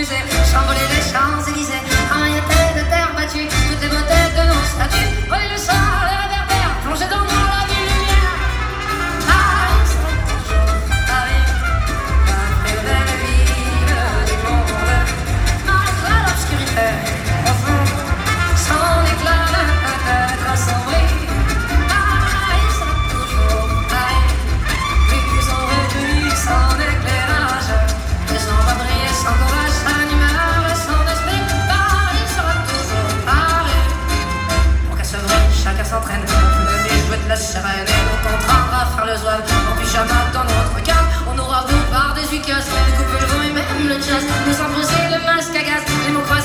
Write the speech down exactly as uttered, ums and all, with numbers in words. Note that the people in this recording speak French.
musée, s'envoler les Champs-Élysées, un était de terre battue, toutes les beautés de nos statues, voler le char, les réverbères, plonger dans la ville lumière. Paris sera toujours Paris, la plus belle ville du monde, malgré l'obscurité profonde, son éclat peut-être assombri. Paris sera toujours Paris, plus son réduit, son éclairage, et son va briller, son courage, sa humeur et son esprit. Paris sera toujours Paris. Pour qu'elle se brille, chacun s'entraîne, le nez jouet de la sirène, et nous contraindra à faire le zouave en pyjama dans notre cave. On aura beau par des huit cases, les coupes le vent et même le jazz, nous imposer le masque à gaz, les mots croisés.